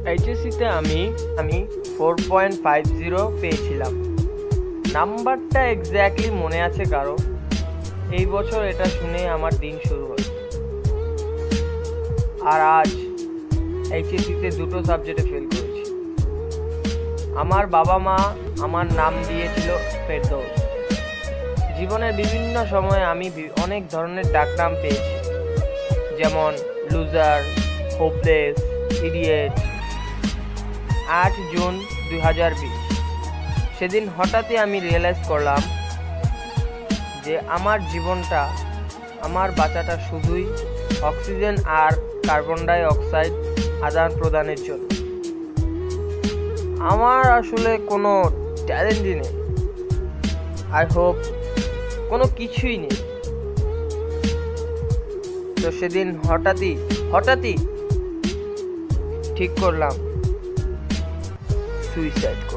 এইচএসসিতে আমি 4.50 পেয়েছিলাম। নাম্বারটা এক্স্যাক্টলি মনে আছে কারণ এই বছর এটা শুনে আমার দিন শুরু হয়। আর আজ এইচএসসিতে 2টো সাবজেক্টে ফেল করেছি। আমার বাবা মা আমার নাম দিয়েছিল ফেরদৌস। জীবনের বিভিন্ন সময়ে আমি অনেক ধরনের ডাকনাম পেয়েছি, যেমন লুজার, হোপলেস, ইডিয়েট। 8 জুন 2020 সেদিন হঠাৎই আমি রিয়েলাইজ করলাম যে আমার জীবনটা, আমার বাঁচাটা শুধুই অক্সিজেন আর কার্বন ডাই অক্সাইড আদান প্রদানের জন্য। আমার আসলে কোনো ট্যালেন্টই নেই, আই হোপ কোনো কিছুই নেই। তো সেদিন হঠাৎই ঠিক করলাম সুইসাইড।